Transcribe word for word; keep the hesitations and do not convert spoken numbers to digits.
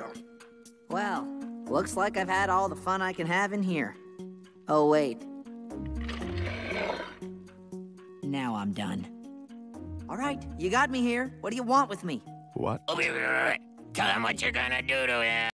Well, looks like I've had all the fun I can have in here. Oh, wait. Now I'm done. All right, you got me here. What do you want with me? What? Oh, wait, wait, wait, wait. Tell him what you're gonna do to him.